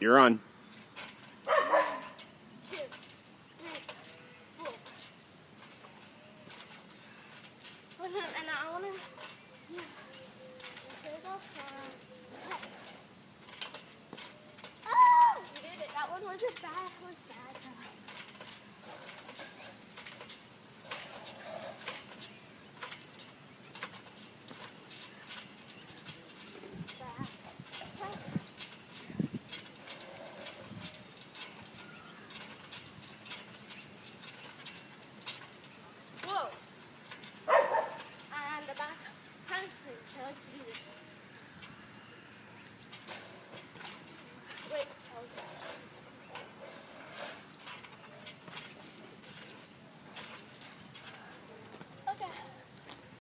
You're on. 1, 2, 3, 4. And I want to. Oh! You did it. That one wasn't bad. It was bad. Whoa! And the back handspring. I like to do this.